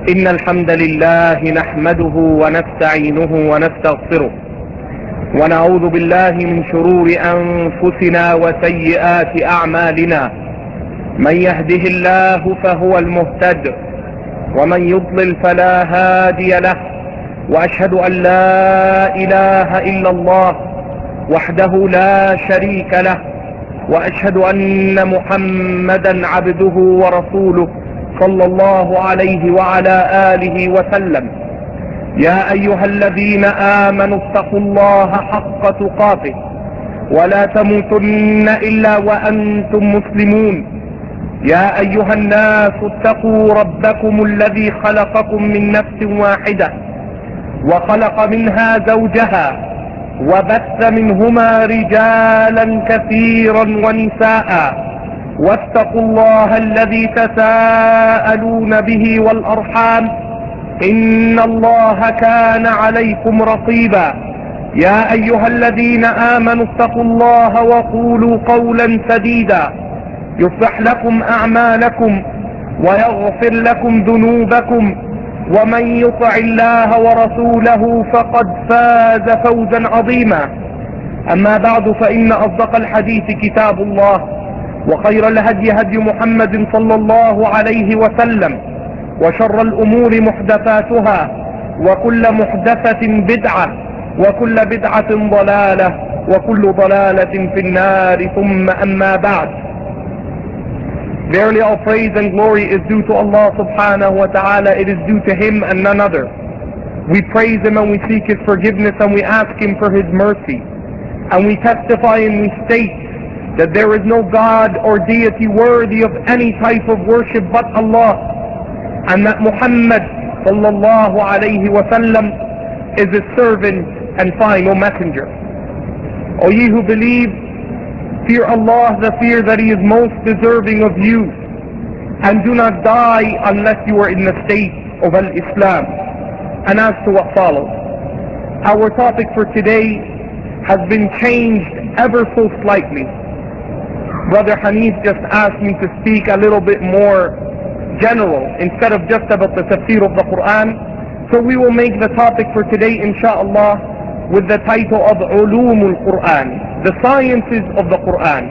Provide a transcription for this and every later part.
إن الحمد لله نحمده ونستعينه ونستغفره ونعوذ بالله من شرور أنفسنا وسيئات أعمالنا. من يهده الله فهو المهتد ومن يضلل فلا هادي له. وأشهد أن لا إله إلا الله وحده لا شريك له، وأشهد أن محمدا عبده ورسوله صلى الله عليه وعلى آله وسلم. يا أيها الذين آمنوا اتقوا الله حق تقاته ولا تموتن إلا وأنتم مسلمون. يا أيها الناس اتقوا ربكم الذي خلقكم من نفس واحدة وخلق منها زوجها وبث منهما رجالا كثيرا ونساء، واتقوا الله الذي تساءلون به والأرحام إن الله كان عليكم رقيبا. يا أيها الذين آمنوا اتقوا الله وقولوا قولا سديدا يصلح لكم أعمالكم ويغفر لكم ذنوبكم، ومن يطع الله ورسوله فقد فاز فوزا عظيما. أما بعد، فإن أصدق الحديث كتاب الله، وخير الهدي هدي محمد صلى الله عليه وسلم، وشر الأمور محدثاتها، وكل محدثة بدعة، وكل بدعة ضلالة، وكل ضلالة في النار. ثم أما بعد. Verily all praise and glory is due to Allah subhanahu wa ta'ala. It is due to Him and none other. We praise Him and we seek His forgiveness and we ask Him for His mercy. And we testify and we state that there is no God or deity worthy of any type of worship but Allah, and that Muhammad sallallahu alayhi wa sallam is His servant and final messenger. O ye who believe, fear Allah, the fear that He is most deserving of you, and do not die unless you are in the state of al-Islam. And as to what follows, our topic for today has been changed ever so slightly. Brother Hanif just asked me to speak a little bit more general instead of just about the tafsir of the Quran. So we will make the topic for today, inshallah, with the title of Ulumul Quran, the sciences of the Quran.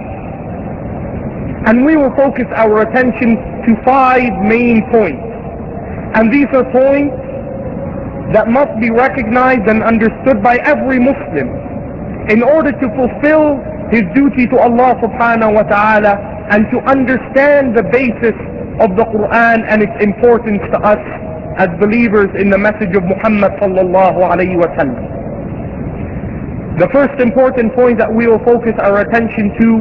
And we will focus our attention to 5 main points. And these are points that must be recognized and understood by every Muslim in order to fulfill his duty to Allah subhanahu wa ta'ala and to understand the basis of the Quran and its importance to us as believers in the message of Muhammad sallallahu alayhi wa sallam. The first important point that we will focus our attention to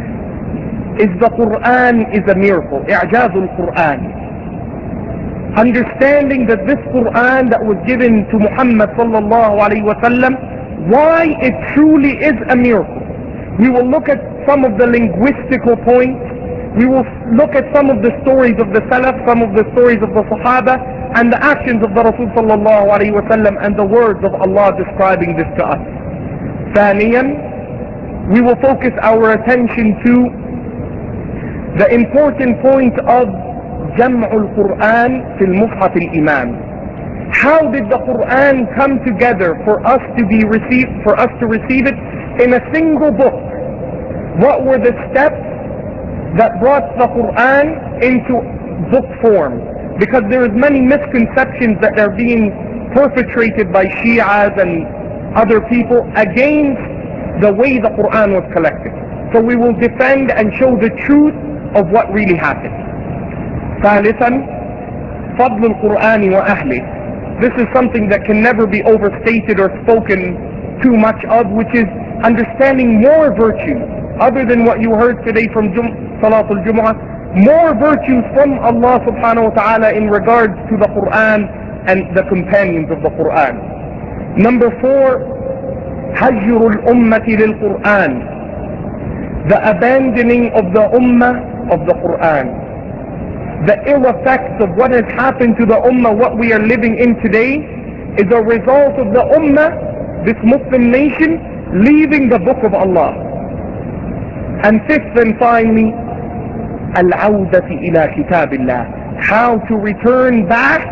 is the Quran is a miracle. I'jazul Quran. Understanding that this Quran that was given to Muhammad sallallahu alayhi wa sallam, why it truly is a miracle. We will look at some of the linguistical points. We will look at some of the stories of the Salaf, some of the stories of the Sahaba, and the actions of the Rasul sallallahu alayhi wa sallam, and the words of Allah describing this to us. ثانيا, we will focus our attention to the important point of جمع القرآن في المصحف الإمام. How did the Quran come together for us to receive it in a single book? What were the steps that brought the Quran into book form? Because there is many misconceptions that are being perpetrated by Shias and other people against the way the Quran was collected. So we will defend and show the truth of what really happened. ثالثا, فضل القرآن وأهله. This is something that can never be overstated or spoken too much of, which is understanding more virtues other than what you heard today from Salatul Jumu'ah, more virtues from Allah subhanahu wa ta'ala in regards to the Quran and the companions of the Quran. Number 4, هجر الأمة للقرآن, the abandoning of the ummah of the Quran. The ill effects of what has happened to the ummah, what we are living in today, is a result of the ummah, this Muslim nation, leaving the book of Allah. And fifth and finally, العودة إلى كتاب الله, how to return back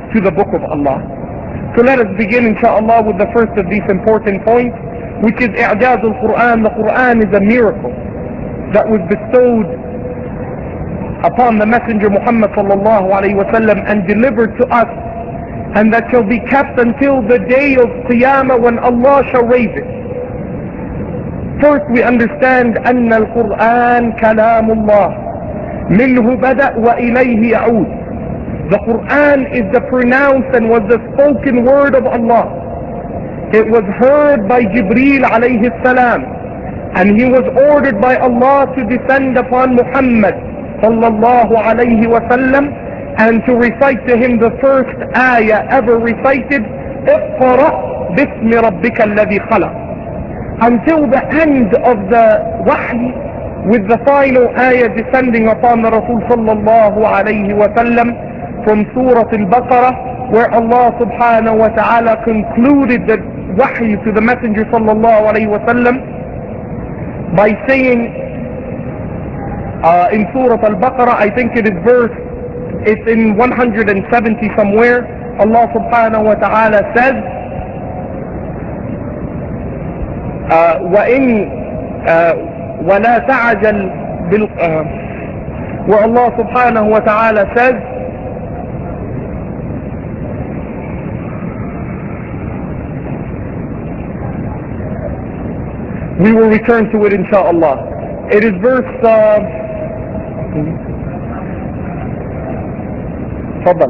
to the book of Allah. So let us begin inshallah with the first of these important points, which is i'jaz al-Quran. The Quran is a miracle that was bestowed upon the Messenger Muhammad sallallahu alayhi wa sallam and delivered to us, and that shall be kept until the day of Qiyamah when Allah shall raise it. First we understand أن القرآن كلام الله منه بدأ وإليه يعود. The Quran is the pronounced and was the spoken word of Allah. It was heard by Jibreel alayhi salam, and he was ordered by Allah to descend upon Muhammad sallallahu alayhi wa sallam and to recite to him the first ayah ever recited, اقرأ باسم ربك الذي خلق, until the end of the wahy, with the final ayah descending upon the Rasul sallallahu alayhi wa sallam from Surah Al-Baqarah, where Allah subhanahu wa ta'ala concluded the wahy to the Messenger sallallahu alayhi wa sallam by saying in Surah Al-Baqarah, I think it is it's in 170 somewhere, Allah subhanahu wa ta'ala says, وَلَا تَعْجَلْ where Allah subhanahu wa ta'ala says, we will return to it insha'Allah. It is verse تفضل.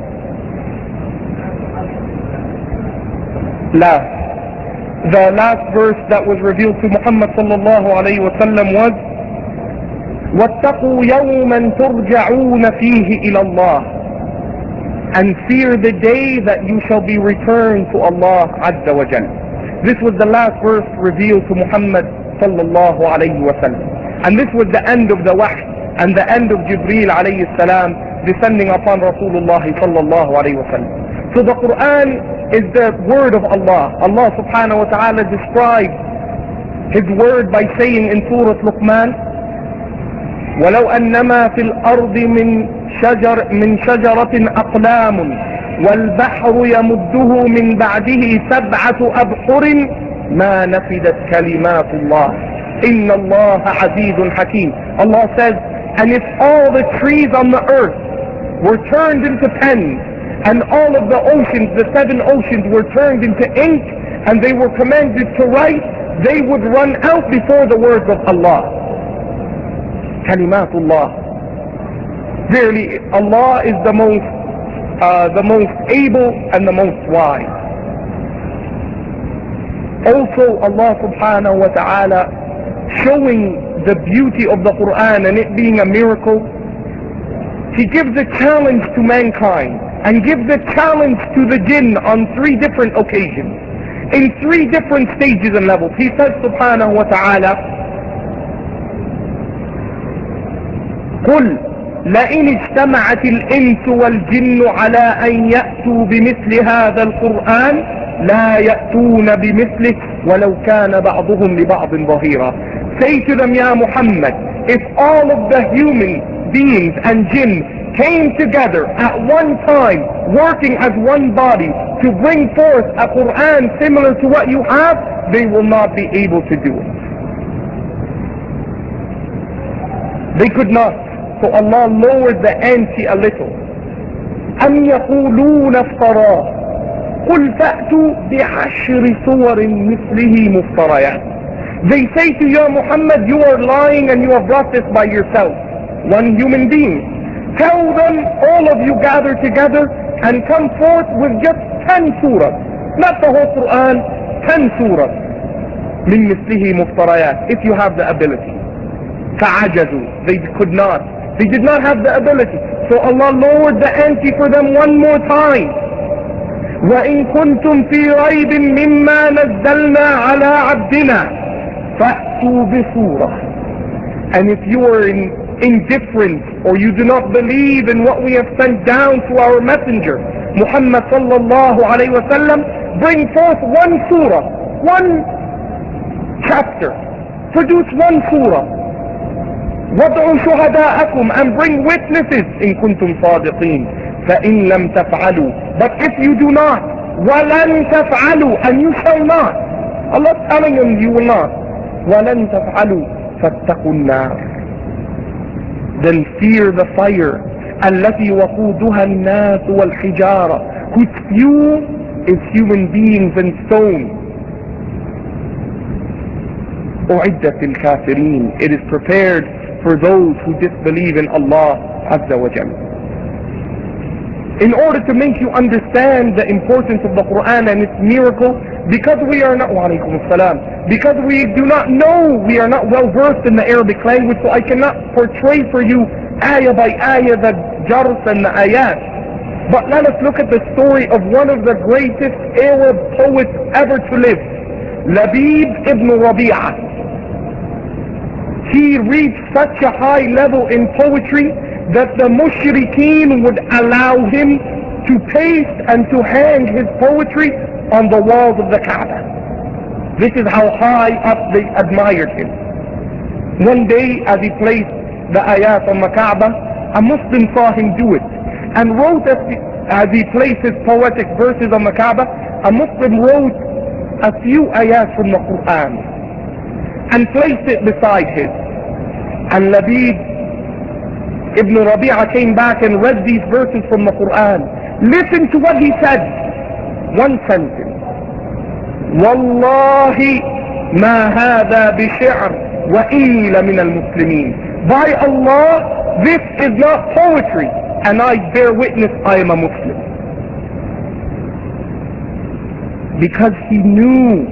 The last verse that was revealed to Muhammad sallallahu alayhi wa sallam was وَاتَّقُوا يَوْمًا تُرْجَعُونَ فِيهِ إِلَى اللَّهِ, and fear the day that you shall be returned to Allah Azza wa Jal. This was the last verse revealed to Muhammad sallallahu alayhi wa sallam, and this was the end of the wahy and the end of Jibreel alayhi salam descending upon Rasulullah sallallahu alayhi wa sallam. So the Quran is the word of Allah. Allah subhanahu wa ta'ala describes his word by saying in Surah Luqman, وَلَوْ أَنَّمَا فِي الْأَرْضِ مِنْ شَجَرَةٍ أَقْلَامٌ وَالْبَحْرُ يَمُدُّهُ مِنْ بَعْدِهِ سَبْعَةُ أَبْحُرٍ مَا نَفِدَتْ كَلِمَاتُ اللَّهِ إِنَّ اللَّهَ عَزِيزٌ حَكِيمٌ. Allah says, and if all the trees on the earth were turned into pens, and all of the oceans, the 7 oceans, were turned into ink, and they were commanded to write, they would run out before the words of Allah. Kalimatullah. Verily, Allah is the most able and the most wise. Also, Allah subhanahu wa ta'ala, showing the beauty of the Quran and it being a miracle, He gives a challenge to mankind and gives a challenge to the jinn on 3 different occasions, in 3 different stages and levels. He says subhanahu wa ta'ala, قُلْ لئن اجتمعت الإنس والجن على أن يأتوا بمثل هذا القرآن لا يأتون بمثله ولو كان بعضهم لبعض ظهيرا. Say to them, Ya Muhammad, if all of the human beings and jinn came together at one time, working as one body, to bring forth a Quran similar to what you have, they will not be able to do it. They could not. So Allah lowered the ante a little. أَمْ يَقُولُونَ افْتَرَاهُ قُلْ فَأْتُوا بِعَشْرِ صُوَرٍ مِثْلِهِ مُفْتَرَيَاتٍ. They say to you, Muhammad, you are lying and you have brought this by yourself, one human being. Tell them, all of you gather together and come forth with just 10 surahs, not the whole Quran, 10 surahs. مِنْ مِثْلِهِ مُفْتَرَيَاتٍ, if you have the ability. فَعَجَزُوا, they could not. They did not have the ability. So Allah lowered the ante for them one more time. وَإِن كُنْتُمْ فِي رَيْبٍ مِّمَّا نَزَّلْنَا عَلَىٰ عَبْدِنَا فَأْتُوا بِسُورَةٍ. And if you are in indifference or you do not believe in what we have sent down to our messenger Muhammad sallallahu alayhi wa sallam, bring forth one surah, one chapter, produce one surah. وَادْعُوا شُهَدَاءَكُمْ, and bring witnesses in kuntum صَادِقِينَ. فإن لم تفعلوا, but if you do not, وَلَن تَفْعَلُوا, and you shall not. Allah is telling them you will not. وَلَن تَفْعَلُوا فَاتَّقُوا النَّارِ, then fear the fire. التي وقودها الناس والحجارة, whose fuel is human beings and stone. أعدت الكافرين, it is prepared for those who disbelieve in Allah Azza wa Jalla. In order to make you understand the importance of the Quran and its miracle, because we are not, because we do not know, we are not well versed in the Arabic language, so I cannot portray for you ayah by ayah the jars and the ayat. But let us look at the story of one of the greatest Arab poets ever to live, Labib ibn Rabi'ah. He reached such a high level in poetry that the mushrikeen would allow him to paste and to hang his poetry on the walls of the Kaaba. This is how high up they admired him. One day, as he placed the ayat on the Kaaba, a Muslim saw him do it and wrote, as he placed his poetic verses on the Kaaba, a Muslim wrote a few ayat from the Quran and placed it beside his. And Labib Ibn Rabi'ah came back and read these verses from the Quran. Listen to what he said. One sentence. Wallahi ma hadha bishi'r wa inni la min al-muslimin. By Allah, this is not poetry, and I bear witness I am a Muslim. Because he knew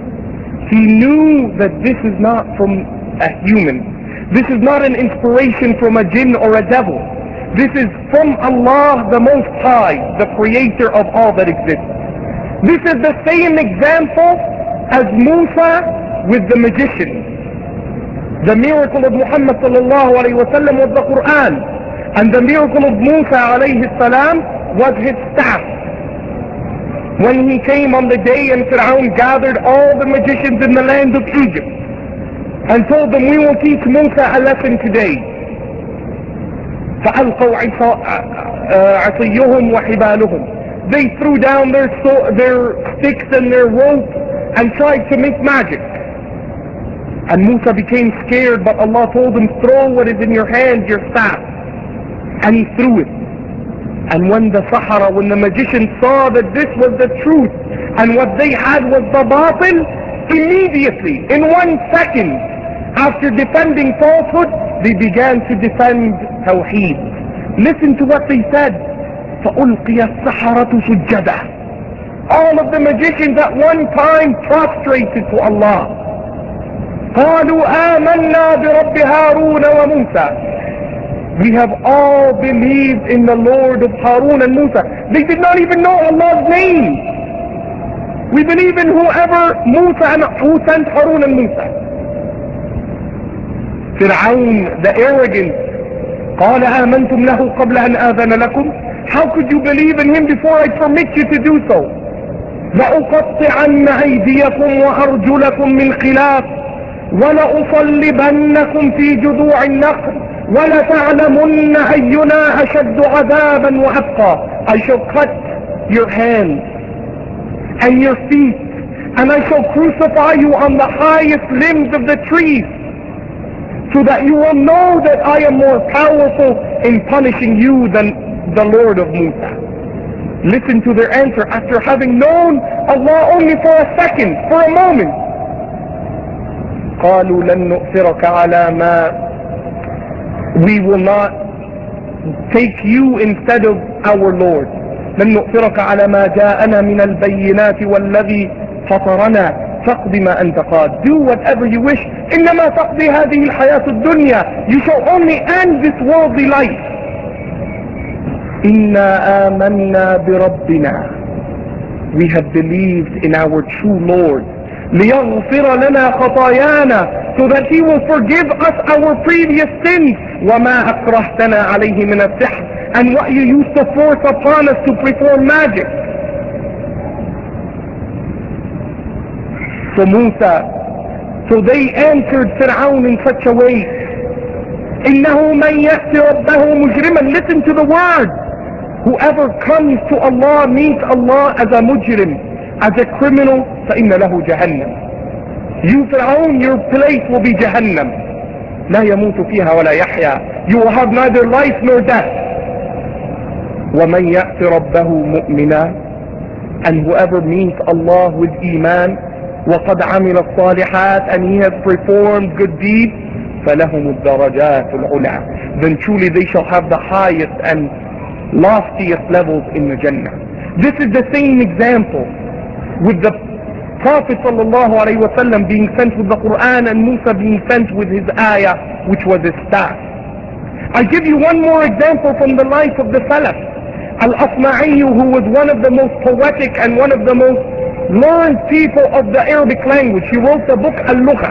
that this is not from a human. This is not an inspiration from a jinn or a devil. This is from Allah the Most High, the creator of all that exists. This is the same example as Musa with the magician. The miracle of Muhammad sallallahu alayhi wa sallam was the Quran. And the miracle of Musa alayhi salam was his staff. When he came on the day and Fir'aun gathered all the magicians in the land of Egypt and told them, we will teach Musa a lesson today. فَأَلْقَوْا عِصِيُّهُمْ وَحِبَالُهُمْ, they threw down their sticks and their rope and tried to make magic. And Musa became scared, but Allah told him, throw what is in your hand, your staff. And he threw it. And when the Sahara, when the magicians saw that this was the truth and what they had was the batil, immediately, in 1 second, after defending falsehood, they began to defend Tawheed. Listen to what they said. فَأُلْقِيَ السَّحَرَةُ سُجَّدًا, all of the magicians at one time prostrated to Allah. قَالُوا آمَنَّا بِرَبِّ هَارُونَ وَمُوسَى, we have all believed in the Lord of Harun and Musa. They did not even know Allah's name. We believe in whoever Musa and who sent Harun and Musa. Fir'aun, the arrogant, قال آمنتم له قبل أن آذن لكم, how could you believe in him before I permit you to do so? لأقطعن أيديكم وأرجلكم من خلاف ولأصلبنكم في جذوع النخل وَلَتَعْلَمُنَّ أَيُّنَا أَشَدُّ عَذَابًا وَأَبْقَى. I shall cut your hands and your feet, and I shall crucify you on the highest limbs of the trees, so that you will know that I am more powerful in punishing you than the Lord of Musa. Listen to their answer after having known Allah only for a second, for a moment. قَالُوا لَن نُؤْثِرَكَ عَلَى مَا, we will not take you instead of our Lord. لَن نُؤْثِرَكَ عَلَى مَا جَاءَنَا مِنَ الْبَيِّنَاتِ وَالَّذِي فَطَرَنَا فَاقْضِ مَا أَنْتَ قَادٍ. Do whatever you wish. إِنَّمَا تَقْضِي هَذِهِ الْحَيَاةُ الدُّنْيَا. You shall only end this worldly life. إِنَّا آمَنَّا بِرَبِّنَا. We have believed in our true Lord. لِيَغْفِرَ لَنَا خَطَايَانَا, so that He will forgive us our previous sins. وَمَا أَكْرَهْتَنَا عَلَيْهِ مِنَ السِّحْرِ, and what you used to force upon us to perform magic. So they answered Fir'aun in such a way. إِنَّهُ مَنْ يَأْتِ رَبَّهُ مُجْرِمًا. Listen to the word. Whoever comes to Allah meets Allah as a mujrim, as a criminal, فَإِنَّ لَهُ جَهَنَّمْ. You Fir'aun, your place will be Jahannam. لَا يَمُوتُ فِيهَا وَلَا يَحْيَا. You will have neither life nor death. وَمَنْ يَأْتِ رَبَّهُ مُؤْمِنًا. And whoever meets Allah with Iman, وَقَدْ عَمِلَ الصَّالِحَاتِ, and he has performed good deeds, فَلَهُمُ الدَّرَجَاتُ الْعُلَى. Then truly they shall have the highest and loftiest levels in the Jannah. This is the same example with the Prophet ﷺ being sent with the Quran and Musa being sent with his ayah, which was his staff. I give you one more example from the life of the Salaf. Al-Asma'i, who was one of the most poetic and one of the most learned people of the Arabic language. He wrote the book Al-Lugha.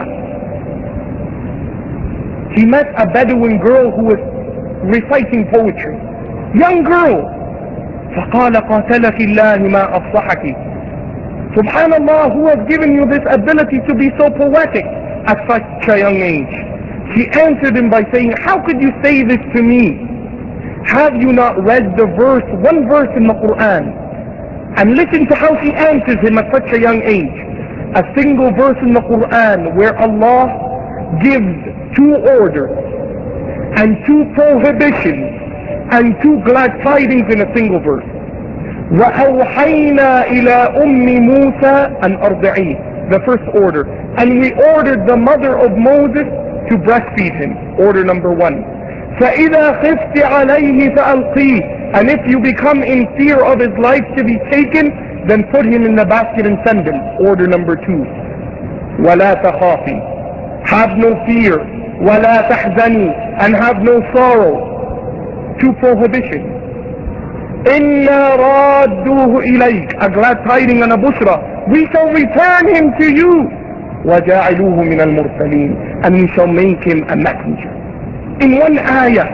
He met a Bedouin girl who was reciting poetry. Young girl. فقال قاتلك الله ما أفصحك. Subhanallah, who has given you this ability to be so poetic at such a young age? She answered him by saying, how could you say this to me? Have you not read the verse, one verse in the Quran? And listen to how she answers him at such a young age. A single verse in the Quran where Allah gives 2 orders and 2 prohibitions and 2 glad tidings in a single verse. وَأَوْحَيْنَا إِلَىٰ أُمِّ مُوسَىٰ أَنْ أَرْضِعِيهِ. The first order. And we ordered the mother of Moses to breastfeed him. Order number 1. فَإِذَا خِفْتِ عَلَيْهِ فَأَلْقِيهِ. And if you become in fear of his life to be taken, then put him in the basket and send him. Order number 2. وَلَا تَخَافِي. Have no fear. وَلَا تَحْزَنِي. And have no sorrow. 2 prohibitions. إِنَّا رَادُّوهُ إِلَيْكَ. A glad tiding and a bushra. We shall return him to you. وَجَعِلُوهُ مِنَ الْمُرْسَلِينَ. And we shall make him a messenger. In one ayah,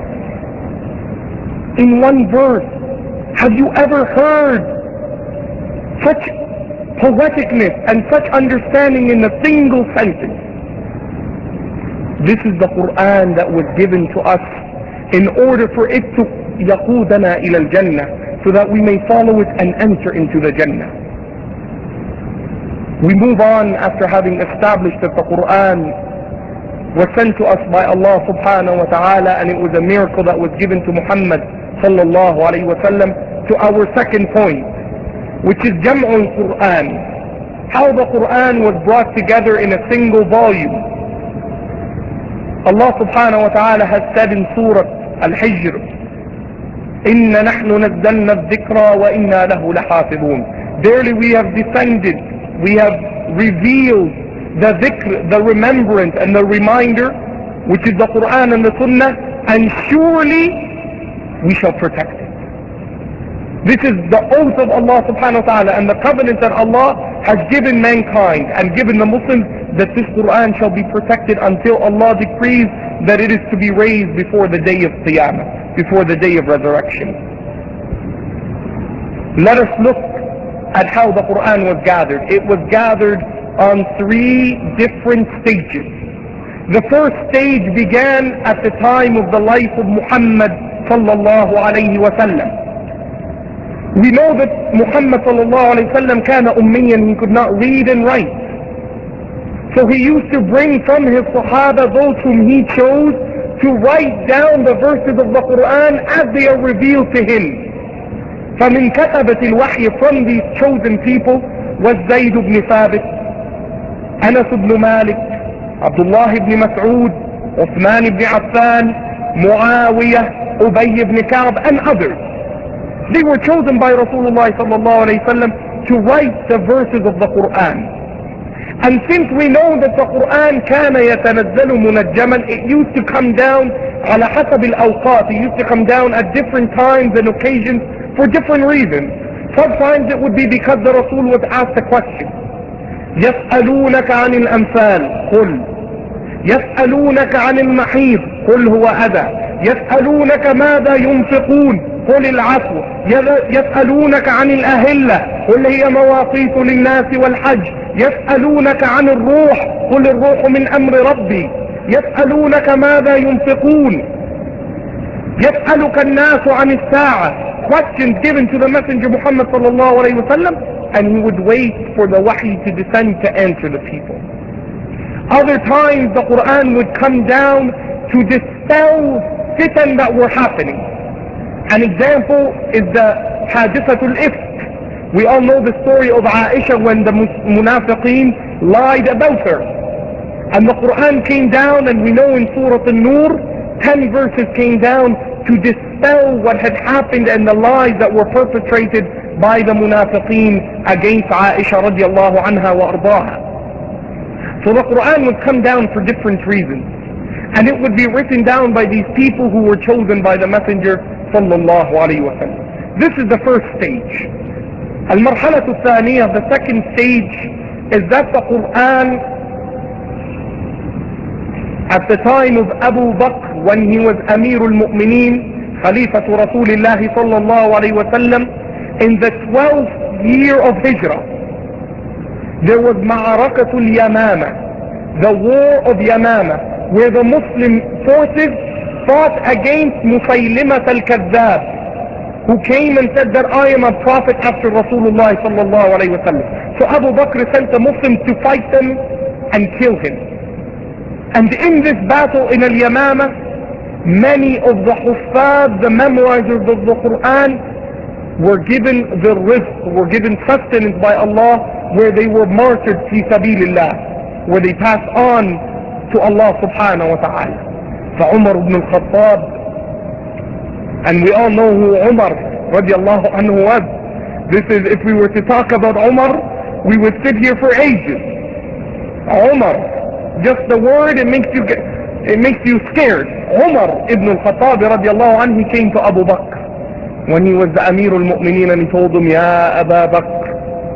in one verse, have you ever heard such poeticness and such understanding in a single sentence? This is the Quran that was given to us in order for it to يَقُودَنَا إِلَى الْجَنَّةِ, so that we may follow it and enter into the Jannah. We move on after having established that the Quran was sent to us by Allah subhanahu wa ta'ala, and it was a miracle that was given to Muhammad sallallahu alayhi wa sallam, to our second point, which is Jam'ul Quran. How the Quran was brought together in a single volume. Allah subhanahu wa ta'ala has said in Surah Al-Hijr, إِنَّ نَحْنُ نَزَّلْنَا الذِّكْرَ وَإِنَّا لَهُ لَحَافِظُونَ. Verily we have descended, we have revealed the dhikr, the remembrance and the reminder, which is the Quran and the Sunnah, and surely we shall protect it. This is the oath of Allah subhanahu wa ta'ala and the covenant that Allah has given mankind and given the Muslims, that this Quran shall be protected until Allah decrees that it is to be raised before the day of Qiyamah, before the day of resurrection. Let us look at how the Quran was gathered. It was gathered on 3 different stages. The first stage began at the time of the life of Muhammad sallallahu alayhi wa sallam. We know that Muhammad sallallahu alayhi wa sallam kana ummiyan, he could not read and write. So he used to bring from his Sahaba those whom he chose to write down the verses of the Quran as they are revealed to him. فمن كتبة الوحي, from these chosen people, was Zayd ibn Thabit, Anas ibn Malik, Abdullah ibn Mas'ud, Uthman ibn Affan, Muawiyah, Ubay ibn Ka'b, and others. They were chosen by Rasulullah sallallahu alayhi wa sallam to write the verses of the Quran. And since we know that the Quran كان يتنزل منجما, it used to come down على حسب الأوقات. It used to come down at different times and occasions for different reasons. Sometimes it would be because the Rasul was asked a question. يسألونك عن الأنفال قل يسألونك عن المحيض قل هو أذى يسألونك ماذا ينفقون قل العفو يسألونك عن الأهلة قل هي مواقيت للناس والحج يسألونك عن الروح قل الروح من أمر ربي يسألونك ماذا ينفقون يسألك الناس عن الساعة questions given to the Messenger Muhammad sallallahu alayhi wa sallam, and he would wait for the wahi to descend to answer the people. Other times the Quran would come down to dispel fitan that were happening. An example is the Hadithatul Ifk. We all know the story of Aisha when the Munafiqeen lied about her. And the Quran came down, and we know in Surah An-Nur, 10 verses came down to dispel what had happened and the lies that were perpetrated by the Munafiqeen against Aisha radiallahu anha wa ardaha. So the Quran would come down for different reasons. And it would be written down by these people who were chosen by the Messenger sallallahu alayhi wa sallam. This is the first stage. Al-Marhalatu Thaniya, the second stage, is that the Quran, at the time of Abu Bakr, when he was Amirul Mu'mineen, Khalifatu Rasulullah sallallahu alayhi wa sallam, in the 12th year of Hijrah, there was Ma'arakatul Yamama, the war of Yamama, where the Muslim forces fought against Musaylimat al-Kadhdhab, who came and said that I am a prophet after Rasulullah sallallahu alayhi wa sallam. So Abu Bakr sent the Muslims to fight them and kill him. And in this battle in Al-Yamama, many of the Huffaz, the memorizers of the Quran, were given the rizq, were given sustenance by Allah, where they were martyred fi sabilillah, where they passed on to Allah subhanahu wa ta'ala. So Umar ibn al-Khattab, and we all know who Umar radiallahu anhu was. This is, if we were to talk about Umar, we would sit here for ages. Umar, just the word, it makes you scared. Umar ibn al-Khattab radiallahu anhu, he came to Abu Bakr when he was the Amirul Mu'mineen, and he told him, Ya Aba Bakr,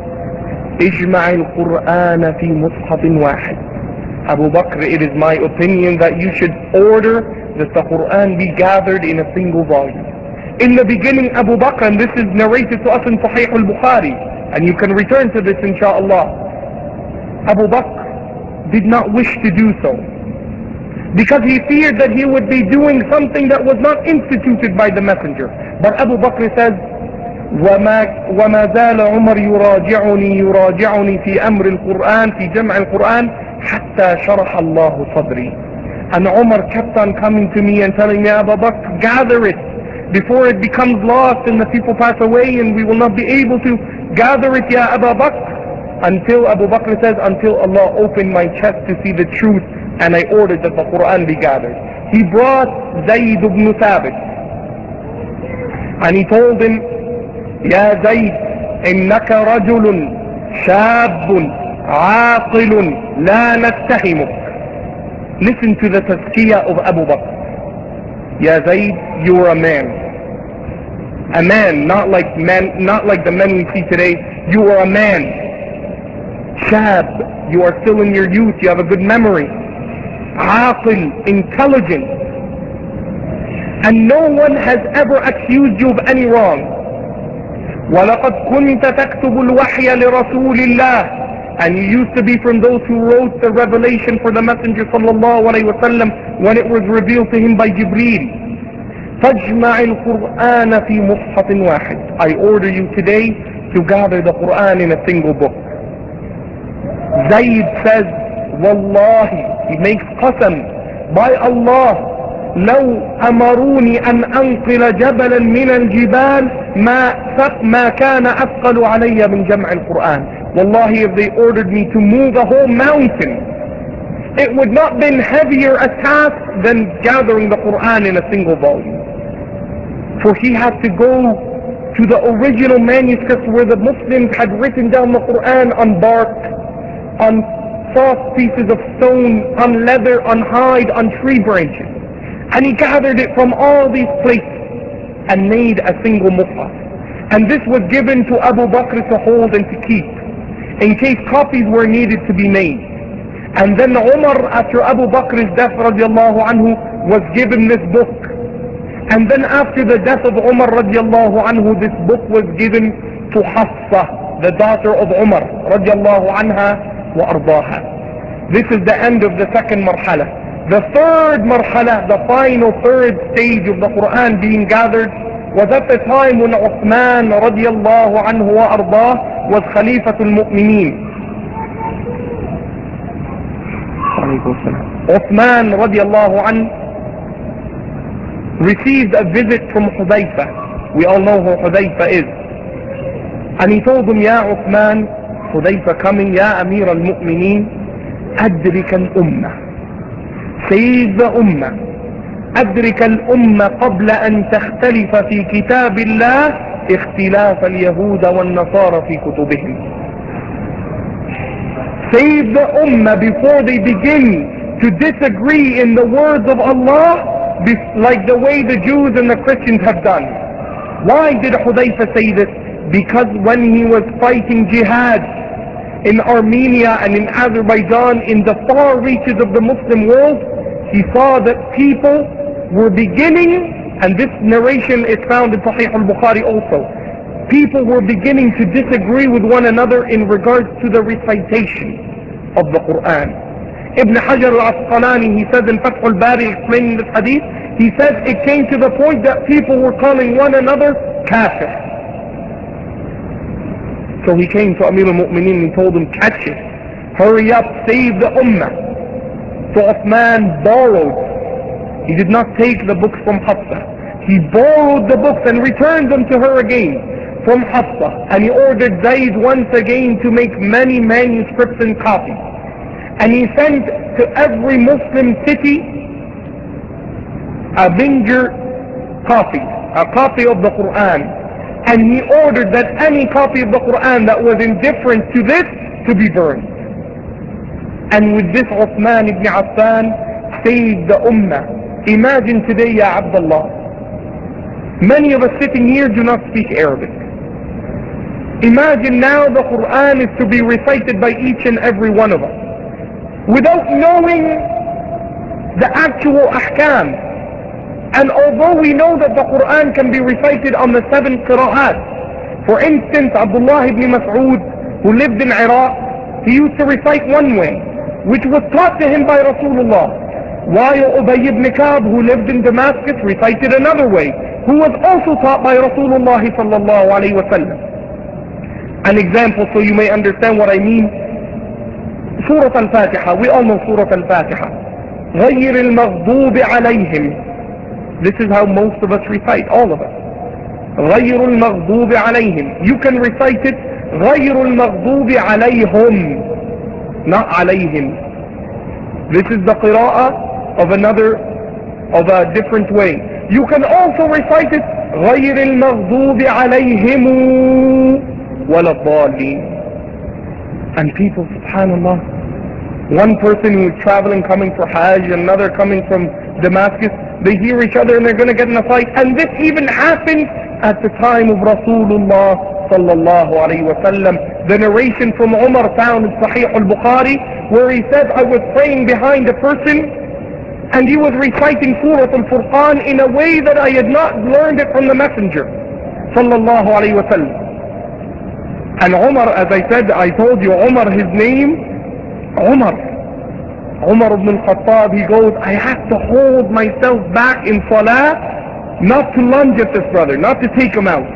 ijma' al-Qur'an fi mushafin wahid. Abu Bakr, it is my opinion that you should order that the Quran be gathered in a single volume. In the beginning, Abu Bakr, and this is narrated to us in Sahih al-Bukhari, and you can return to this inshaAllah, Abu Bakr did not wish to do so, because he feared that he would be doing something that was not instituted by the Messenger. But Abu Bakr says, وَمَا زَالَ عُمَرْ يُرَاجِعُنِي فِي أَمْرِ الْقُرْآنِ فِي جَمْعِ الْقُرْآنِ حَتَّى شَرَحَ اللَّهُ صَدْرِي. And Umar kept on coming to me and telling me, Abu Bakr, gather it before it becomes lost and the people pass away and we will not be able to gather it, Ya Abu Bakr. Until Abu Bakr says, until Allah opened my chest to see the truth, and I ordered that the Quran be gathered. He brought Zayd ibn Thabit, and he told him, Ya Zayd, innaka rajulun shabun aqilun la nattahimuk. Listen to the tazkiyah of Abu Bakr. Ya Zayd, you are a man. A man, not like the men we see today. You are a man. Shab, you are still in your youth, you have a good memory. Aqil, intelligent. And no one has ever accused you of any wrong. وَلَقَدْ كُنْتَ تَكْتُبُ الْوَحْيَ لِرَسُولِ اللَّهِ. And you used to be from those who wrote the revelation for the Messenger sallallahu alayhi wa sallam when it was revealed to him by Jibreel. فَاجْمَعِ الْقُرْآنَ فِي مُصْحَفٍ وَاحِدٍ. I order you today to gather the Quran in a single book. Zayd says, Wallahi, he makes qasam, by Allah, لو أمروني أن أنقل جبلا من الجبال ما كان أثقل علي من جمع القرآن. Wallahi, if they ordered me to move a whole mountain, it would not have been heavier a task than gathering the Quran in a single volume. For he had to go to the original manuscripts where the Muslims had written down the Quran on bark, on soft pieces of stone, on leather, on hide, on tree branches. And he gathered it from all these places and made a single mushaf. And this was given to Abu Bakr to hold and to keep, in case copies were needed to be made. And then Umar, after Abu Bakr's death radiallahu anhu, was given this book. And then after the death of Umar radiallahu anhu, this book was given to Hafsa, the daughter of Umar radiallahu anha wa ardaha. This is the end of the second marhala. The third marhala, the final third stage of the Quran being gathered, was at the time when Uthman radiallahu anhu wa ardah was Khalifatul Mu'mineen. Uthman radiallahu anhu received a visit from Hudayfa. We all know who Hudayfa is. And he told him, Ya Uthman, Hudayfa coming, Ya Amir al-Mu'mineen, أدرك الأمة, save the Ummah. أدرك الأمة قبل أن تختلف في كتاب الله اختلاف اليهود والنصارى في كتبهم. Save the Ummah before they begin to disagree in the words of Allah, like the way the Jews and the Christians have done. Why did Hudayfa say this? Because when he was fighting jihad in Armenia and in Azerbaijan, in the far reaches of the Muslim world, he saw that people were beginning, and this narration is found in Sahih al-Bukhari also, people were beginning to disagree with one another in regards to the recitation of the Quran. Ibn Hajar al-Asqalani, he says in Fath al-Bari explaining this hadith, he says it came to the point that people were calling one another kafir. So he came to Amir al-Mu'mineen and he told him, catch it, hurry up, save the Ummah. So Uthman borrowed. He did not take the books from Hafsa. He borrowed the books and returned them to her again from Hafsa. And he ordered Zayd once again to make many manuscripts and copies. And he sent to every Muslim city a Binger copy, a copy of the Quran. And he ordered that any copy of the Quran that was indifferent to this to be burned. And with this Uthman ibn Affan saved the Ummah. Imagine today, Ya Abdullah, many of us sitting here do not speak Arabic. Imagine now the Quran is to be recited by each and every one of us without knowing the actual ahkam. And although we know that the Quran can be recited on the 7 qira'at, for instance, Abdullah ibn Mas'ud, who lived in Iraq, he used to recite one way, which was taught to him by Rasulullah, while Ubay ibn Ka'b, who lived in Damascus, recited another way, who was also taught by Rasulullah sallallahu alayhi wa sallam. An example so you may understand what I mean. Surah Al-Fatiha, we all know Surah Al-Fatiha. غَيِّرِ الْمَغْضُوبِ عَلَيْهِمْ. This is how most of us recite, all of us. غَيْرُ الْمَغْضُوبِ عَلَيْهِمْ. You can recite it غَيْرُ الْمَغْضُوبِ عَلَيْهُمْ, not عَلَيْهِمْ. This is the qira'ah of a different way. You can also recite it غَيْرِ الْمَغْضُوبِ عَلَيْهِمْ وَلَا الضَّالِّينَ. And people, subhanallah, one person who is traveling, coming for Hajj, another coming from Damascus, they hear each other and they're going to get in a fight. And this even happened at the time of Rasulullah sallallahu alayhi wa sallam. The narration from Umar found in Sahih al-Bukhari, where he said, I was praying behind a person and he was reciting Surah Al-Furqan in a way that I had not learned it from the Messenger sallallahu alayhi wa sallam. And Umar, as I said, I told you, Umar, his name, Umar ibn al-Khattab, he goes, I have to hold myself back in salah, not to lunge at this brother, not to take him out.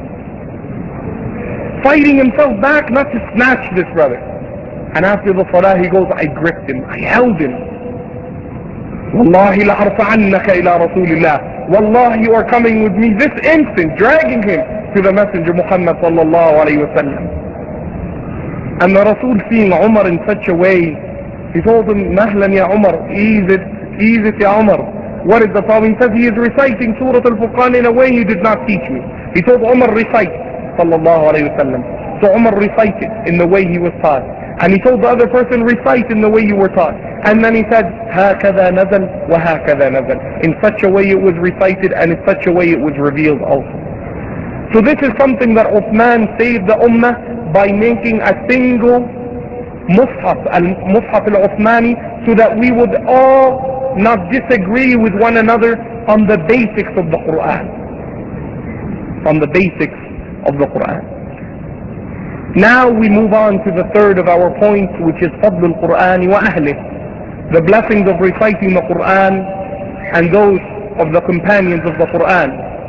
Fighting himself back, not to snatch this brother. And after the salah, he goes, I gripped him, I held him. Wallahi la'arfa'annaka ila Rasulillah. Wallahi, you are coming with me this instant, dragging him to the Messenger Muhammad sallallahu alayhi wa sallam. And the Rasul, seeing Umar in such a way, he told him, Mahlan ya Umar, ease it ya Umar. What is the problem? He says, he is reciting Surah Al-Furqan in a way you did not teach me. He told Umar, recite, sallallahu alayhi wa sallam. So Umar recited in the way he was taught. And he told the other person, recite in the way you were taught. And then he said, هَكَذَا نَزَلْ وَهَكَذَا نَزَلْ. In such a way it was recited and in such a way it was revealed also. So this is something that Uthman saved the Ummah by making a single Mus'haf, al-Mus'haf al-Uthmani, so that we would all not disagree with one another on the basics of the Quran. On the basics of the Quran. Now we move on to the third of our points, which is Fadl al-Quran wa Ahlih, the blessings of reciting the Quran and those of the companions of the Quran.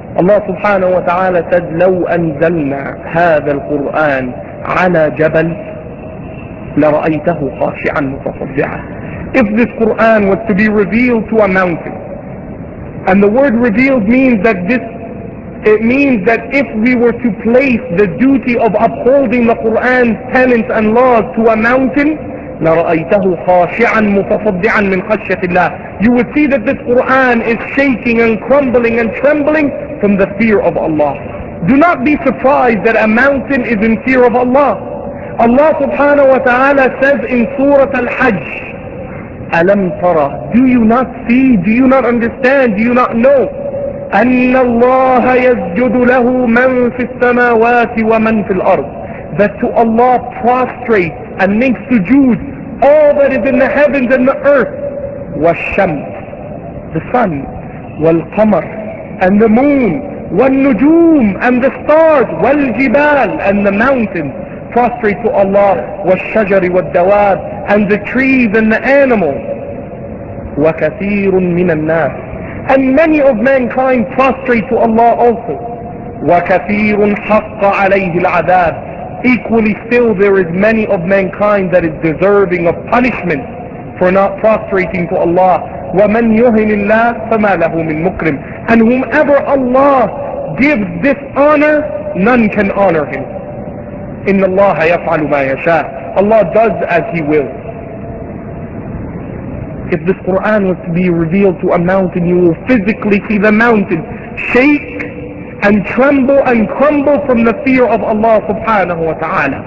Allah subhanahu wa ta'ala said, لو أنزلنا هذا القرآن على جبل لرأيته خاشعا متصدعا. If this Quran was to be revealed to a mountain, and the word revealed means that it means that if we were to place the duty of upholding the Quran's tenets and laws to a mountain, لرأيته خاشعا متصدعا من خشية الله. You would see that this Quran is shaking and crumbling and trembling from the fear of Allah. Do not be surprised that a mountain is in fear of Allah. Allah subhanahu wa ta'ala says in Surah Al-Hajj, أَلَمْ تَرَى, do you not see, do you not understand, do you not know, أَنَّ اللَّهَ يَسْجُدُ لَهُ مَنْ فِي السَّمَاوَاتِ وَمَنْ فِي الْأَرْضِ, that to Allah prostrates and makes sujood all that is in the heavens and the earth, وَالشَّمْسِ, the sun, وَالْقَمَرِ, and the moon, وَالنُّجُومِ, and the stars, وَالْجِبَالِ, and the mountains prostrate to Allah, وَالشَّجَرِ وَالدَّوَابِ, and the trees and the animals, وَكَثِيرٌ مِنَ النَّاسِ, and many of mankind prostrate to Allah also, وَكَثِيرٌ حَقَّ عَلَيْهِ الْعَذَابِ, equally still there is many of mankind that is deserving of punishment for not prostrating to Allah. وَمَنْ يُهِنِ اللَّهِ فَمَا لَهُ مِنْ مُكْرِمٍ, and whomever Allah gives this honor, none can honor him. إِنَّ اللَّهَ يَفْعَلُ مَا يَشَاءُ, Allah does as He will. If this Quran was to be revealed to a mountain, you will physically see the mountain shake and tremble and crumble from the fear of Allah subhanahu wa ta'ala.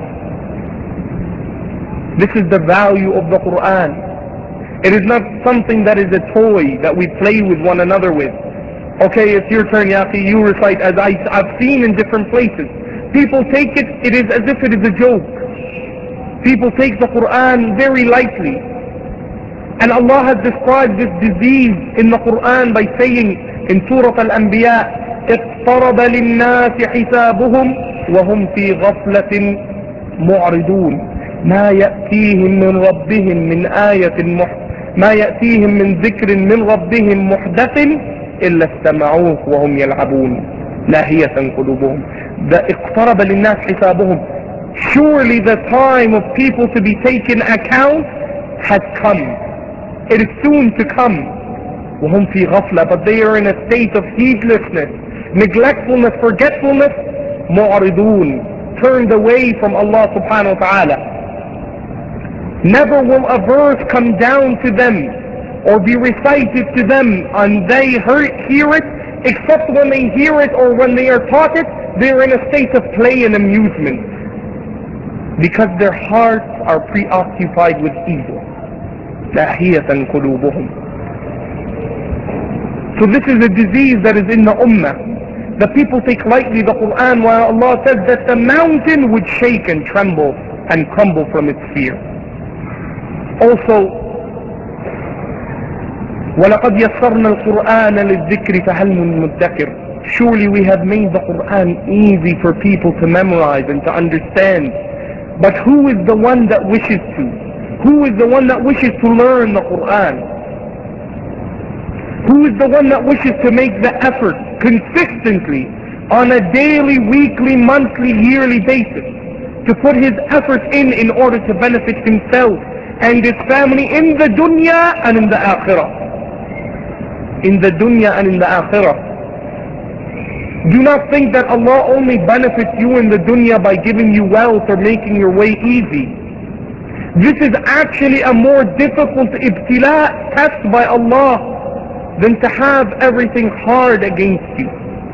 This is the value of the Quran. It is not something that is a toy that we play with one another with. Okay, it's your turn, Yaqi, you recite, as I've seen in different places. People take it is as if it is a joke. People take the Quran very lightly. And Allah has described this disease in the Quran by saying in Surah Al-Anbiya, اقترب للناس حسابهم وهم في غفلة معرضون ما يأتيهم من ربهم من آية ما يأتيهم من ذكر من ربهم محدث إلا استمعوه وهم يلعبون لاهية قلوبهم. اقترب للناس حسابهم, surely the time of people to be taken account has come. It is soon to come. وهم في غفلة, but they are in a state of heedlessness, neglectfulness, forgetfulness, معرضون, turned away from Allah subhanahu wa ta'ala. Never will a verse come down to them or be recited to them and they hear it, except when they hear it or when they are taught it, they are in a state of play and amusement, because their hearts are preoccupied with evil. لاهية قلوبهم. So this is a disease that is in the ummah. The people take lightly the Quran, while Allah says that the mountain would shake and tremble and crumble from its fear. Also, وَلَقَدْ يَسَّرْنَا الْقُرْآنَ لِلذِّكْرِ فَهَلْ مِن مُدَّكِرٍ, surely we have made the Quran easy for people to memorize and to understand. But who is the one that wishes to? Who is the one that wishes to learn the Quran? Who is the one that wishes to make the effort consistently on a daily, weekly, monthly, yearly basis to put his efforts in order to benefit himself and his family in the dunya and in the akhirah? In the dunya and in the akhirah. Do not think that Allah only benefits you in the dunya by giving you wealth or making your way easy. This is actually a more difficult ibtila, test by Allah, than to have everything hard against you.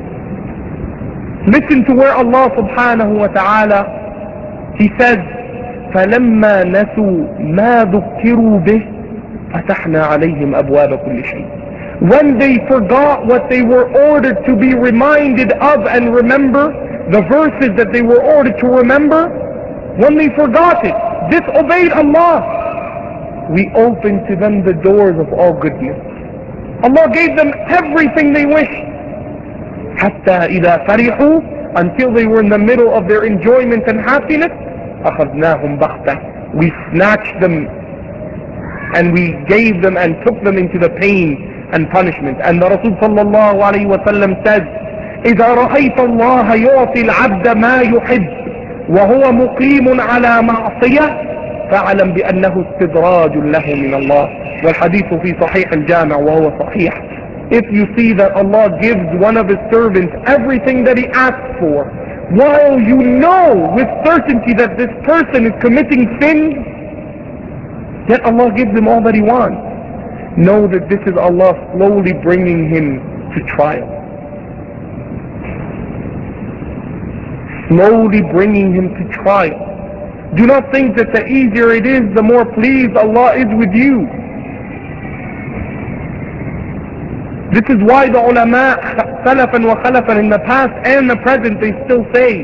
Listen to where Allah subhanahu wa ta'ala, He says, فَلَمَّا نَسُوا مَا ذُكِّرُوا بِهِ فَتَحْنَا عَلَيْهِمْ أَبْوَابَ كُلِّ شَيْءٍ. When they forgot what they were ordered to be reminded of and remember, the verses that they were ordered to remember, when they forgot it, disobeyed Allah, we opened to them the doors of all goodness. Allah gave them everything they wished. حَتَّى إِذَا فَرِحُوا, until they were in the middle of their enjoyment and happiness, أَخَذْنَاهُمْ بَغْتَةً, we snatched them and we gave them and took them into the pain and punishment. And the Rasul sallallahu alayhi wa sallam says إذا رأيت الله يعطي العبد ما يحب وهو مقيم على معصية فاعلم بأنه استدراج له من الله. والحديث في صحيح الجامع وهو صحيح. If you see that Allah gives one of His servants everything that He asks for, while you know with certainty that this person is committing sin, yet Allah gives him all that he wants, know that this is Allah slowly bringing him to trial. Slowly bringing him to trial. Do not think that the easier it is, the more pleased Allah is with you. This is why the ulama, salafan wa khalafan, in the past and the present, they still say,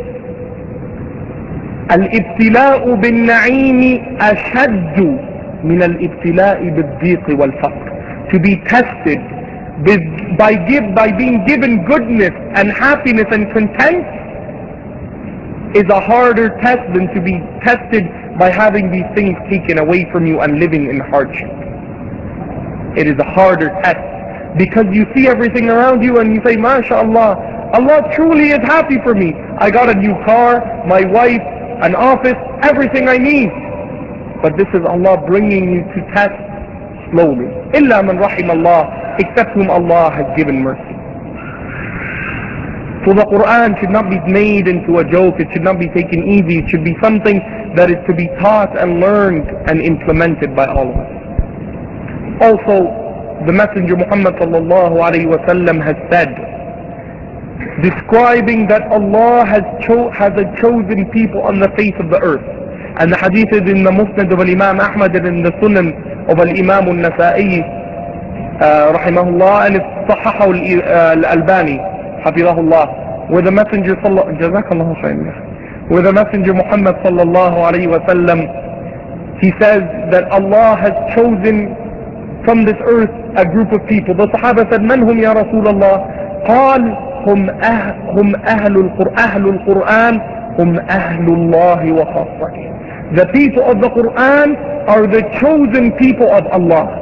Al-ibtila'u bin-na'imi ashaddu min al-ibtila'i bil-dhiq wal-faqr. To be tested by being given goodness and happiness and content is a harder test than to be tested by having these things taken away from you and living in hardship. It is a harder test because you see everything around you and you say, MashaAllah, Allah truly is happy for me. I got a new car, my wife, an office, everything I need. But this is Allah bringing you to test slowly. Illa man rahim Allah, except whom Allah has given mercy. So the Quran should not be made into a joke. It should not be taken easy. It should be something that is to be taught and learned and implemented by all of us. Also, the Messenger Muhammad sallallahu alayhi wa sallam has said, describing that Allah has a chosen people on the face of the earth. And the hadith is in the Musnad of Imam Ahmad and in the Sunan of Imam al-Nasa'i rahimahullah, and it's Sahahu al-Albani hafidhahullah, where the Messenger jazakallahu khairan, where the Messenger Muhammad sallallahu alayhi wa sallam, he says that Allah has chosen from this earth a group of people. The Sahaba said, Man hum ya Rasulullah? قال هم أهل القرآن هم أهل الله وخاصته. The people of the Quran are the chosen people of Allah.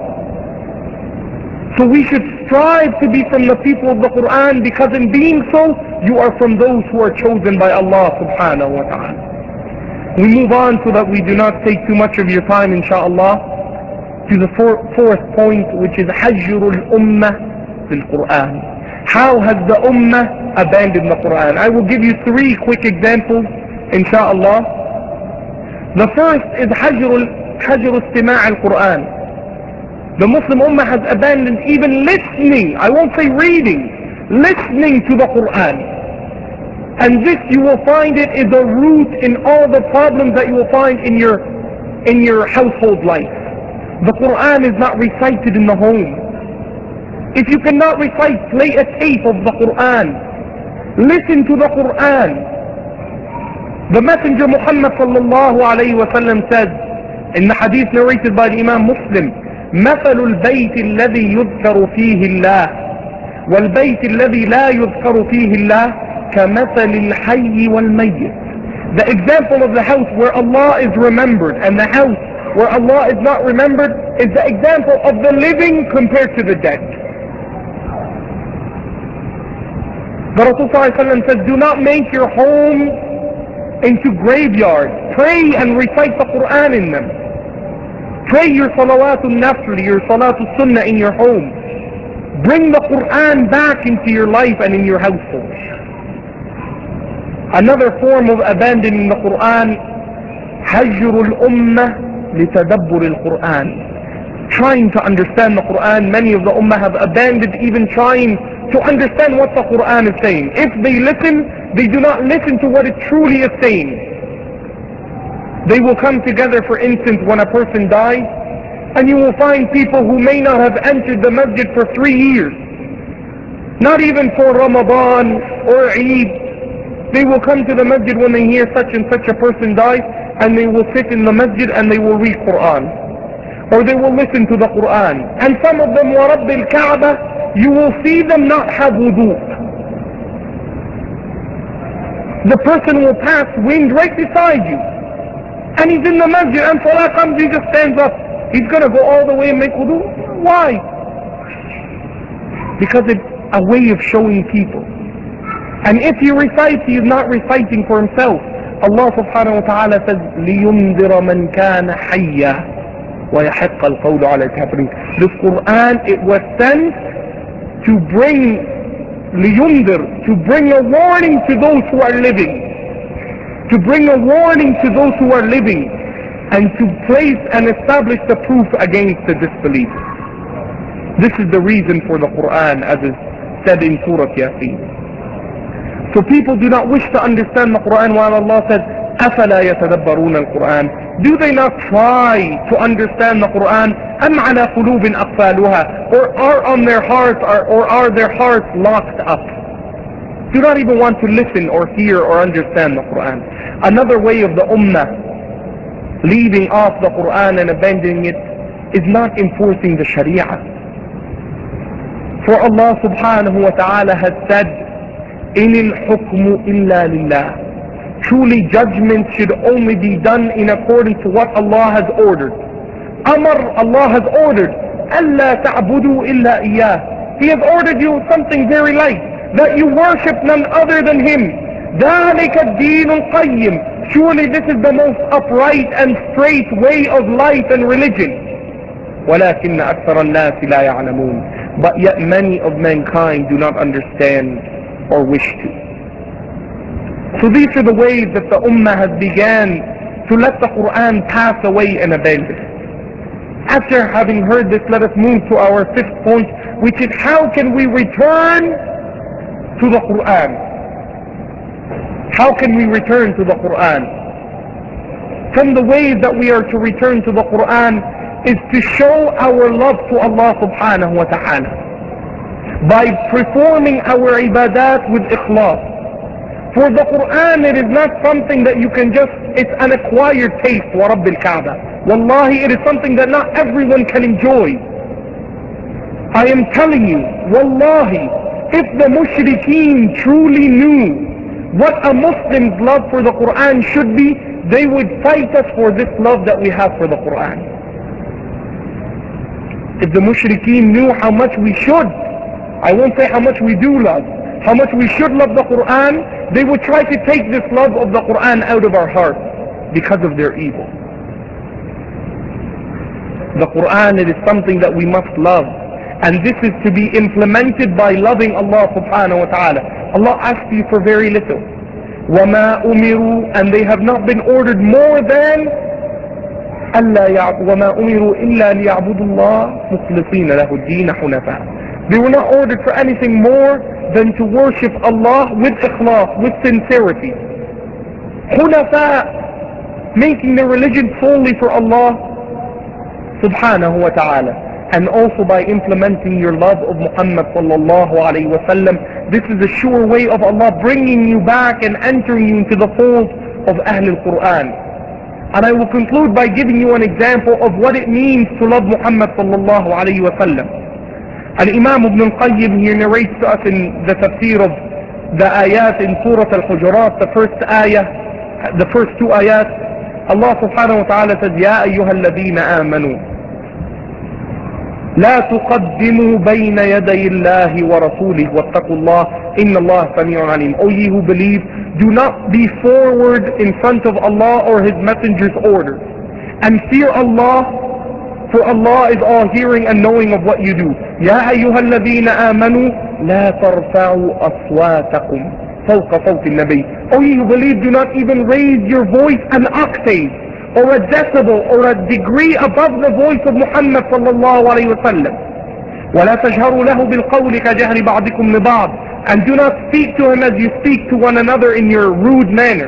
So we should strive to be from the people of the Quran, because in being so, you are from those who are chosen by Allah subhanahu wa ta'ala. We move on so that we do not take too much of your time, inshaAllah, to the fourth point, which is Hajrul Ummah fil Quran. How has the Ummah abandoned the Quran? I will give you 3 quick examples, inshaAllah. The first is Hajr Istima' al-Quran. The Muslim Ummah has abandoned even listening, I won't say reading, listening to the Quran. And this, you will find it is a root in all the problems that you will find in your household life. The Quran is not recited in the home. If you cannot recite, play a tape of the Quran. Listen to the Quran. The Messenger Muhammad sallallahu alayhi wa sallam says, in the hadith narrated by the Imam Muslim, مثل البيت الذي يذكر فيه الله والبيت الذي لا يذكر فيه الله كمثل الحي والميت. The example of the house where Allah is remembered and the house where Allah is not remembered is the example of the living compared to the dead. The Rasul ﷺ says, do not make your home into graveyards. Pray and recite the Quran in them. Pray your salawatul nafl, your salatul sunnah in your home. Bring the Quran back into your life and in your household. Another form of abandoning the Quran, Hajrul Ummah litadabbur al-Quran. Trying to understand the Quran. Many of the Ummah have abandoned even trying to understand what the Quran is saying. If they listen, they do not listen to what it truly is saying. They will come together, for instance, when a person dies, and you will find people who may not have entered the masjid for 3 years, not even for Ramadan or Eid. They will come to the masjid when they hear such and such a person dies, and they will sit in the masjid and they will read Quran, or they will listen to the Quran. And some of them, wa Rabbil Kaaba, you will see them not have wudu. The person will pass wind right beside you, and he's in the masjid, and salah comes, he just stands up. He's going to go all the way and make wudu. Why? Because it's a way of showing people And if he recites, he is not reciting for himself. Allah subhanahu wa ta'ala says, لِيُنذِرَ مَنْ كَانَ حَيًّا وَيَحِقَّ الْقَوْلُ عَلَى الْكَافِرِينَ. This Quran, it was sent to bring لِيُنذِرْ, to bring a warning to those who are living. To bring a warning to those who are living, and to place and establish the proof against the disbelievers. This is the reason for the Quran, as is said in Surah Yasin. So people do not wish to understand the Quran, while Allah says, أَفَلَا يَتَدَبَّرُونَ الْقُرْآنِ. Do they not try to understand the Quran? أَمْ عَلَى قُلُوبٍ أَقْفَالُهَا. Or are on their hearts, or are their hearts locked up? Do not even want to listen or hear or understand the Quran. Another way of the Ummah leaving off the Quran and abandoning it is not enforcing the Sharia. For Allah subhanahu wa ta'ala has said, إِنِ الْحُكْمُ إِلَّا لِلَّهِ. Truly judgment should only be done in accordance to what Allah has ordered. Amar, Allah has ordered, أَلَّا تَعْبُدُوا إِلَّا إِيَّاهِ. He has ordered you something very light, that you worship none other than Him. ذَلِكَ الدِّينُ الْقَيِّمُ. Surely this is the most upright and straight way of life and religion. وَلَكِنَّ أَكْثَرَ النَّاسِ لَا يَعْلَمُونَ. But yet many of mankind do not understand or wish to. So these are the ways that the Ummah has began to let the Quran pass away and abandon it. After having heard this, let us move to our fifth point, which is how can we return to the Quran? How can we return to the Quran? From the ways that we are to return to the Quran is to show our love to Allah subhanahu wa ta'ala by performing our ibadat with ikhlas. For the Quran, it is not something that you can just, it's an acquired taste, wa Rabbil Kaaba. Wallahi, it is something that not everyone can enjoy. I am telling you, wallahi, if the mushrikeen truly knew what a Muslim's love for the Quran should be, they would fight us for this love that we have for the Quran. If the mushrikeen knew how much we should, I won't say how much we do love, how much we should love the Quran, they would try to take this love of the Quran out of our hearts because of their evil. The Quran, it is something that we must love. And this is to be implemented by loving Allah subhanahu wa ta'ala. Allah asks you for very little. وَمَا أُمِرُوا. And they have not been ordered more than وَمَا أُمِرُوا إِلَّا لِيَعْبُدُوا اللَّهَ مُخْلِصِينَ لَهُ الدِّينَ حُنَفَاءَ. They were not ordered for anything more than to worship Allah with ikhlas, with sincerity. Hunafa, making their religion solely for Allah subhanahu wa ta'ala. And also by implementing your love of Muhammad sallallahu alayhi wa sallam. This is a sure way of Allah bringing you back and entering you into the fold of Ahl al-Quran. And I will conclude by giving you an example of what it means to love Muhammad sallallahu alayhi wa sallam. Al-Imam Ibn al-Qayyim here narrates to us in the tafsir of the ayat in Surah Al-Hujurat, the first ayah, the first two ayat. Allah subhanahu wa ta'ala says, يَا أَيُّهَا الَّذِينَ آمَنُوا لا تقدموا بين يدي الله ورسوله واتقوا الله إن الله سميع عليم. O ye who believe, do not be forward in front of Allah or His Messenger's orders, and fear Allah, for Allah is all hearing and knowing of what you do. يا أيها الذين آمنوا لا ترفعوا أصواتكم فوق صوت النبي. O ye who believe, do not even raise your voice an octave or a decibel or a degree above the voice of Muhammad sallallahu alayhi wa sallam. وَلَا تَجْهَرُوا لَهُ بِالْقَوْلِ كَجَهْرِ بَعْضِكُمْ لِبَعْضٍ. And do not speak to him as you speak to one another in your rude manner,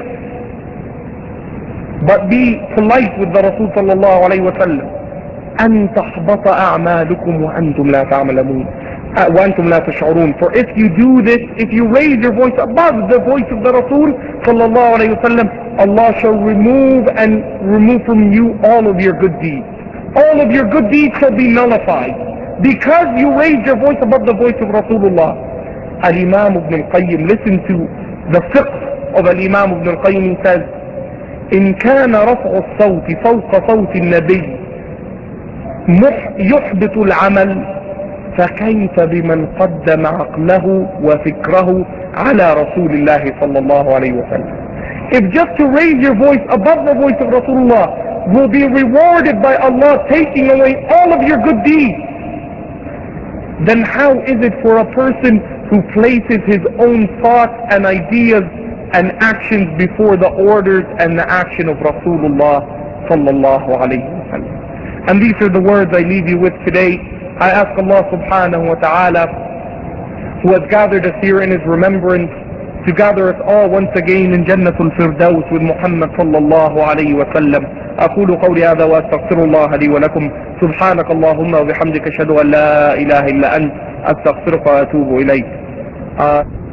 but be polite with the Rasul sallallahu alayhi wa sallam. أَن تَحْبَطَ أَعْمَالُكُمْ وَأَنْتُمْ لَا تَعْمَلُونَ. وَأَنْتُمْ لَا تَشْعُرُونَ. For if you do this, if you raise your voice above the voice of the Rasul sallallahu alayhi wa sallam, Allah shall remove from you all of your good deeds. All of your good deeds shall be nullified because you raised your voice above the voice of Rasulullah. Al-Imam Ibn al-Qayyim, listen to the fiqh of Al-Imam Ibn al-Qayyim. He says, إن كان رفع الصوت فوق صوت النبي يحبط العمل فكيف بمن قدم عقله وفكره على رسول الله صلى الله عليه وسلم. If just to raise your voice above the voice of Rasulullah will be rewarded by Allah taking away all of your good deeds, then how is it for a person who places his own thoughts and ideas and actions before the orders and the action of Rasulullah sallallahu alayhi wa sallam? And these are the words I leave you with today. I ask Allah subhanahu wa ta'ala, who has gathered us here in His remembrance, to gather us all once again in Jannatul Firdaus with Muhammad sallallahu alayhi wa sallam. أقول قولي هذا وأستغفر الله لي ولكم. سبحانك اللهم وبحمدك أشهد أن لا إله إلا أنت أستغفرك وأتوب إليك.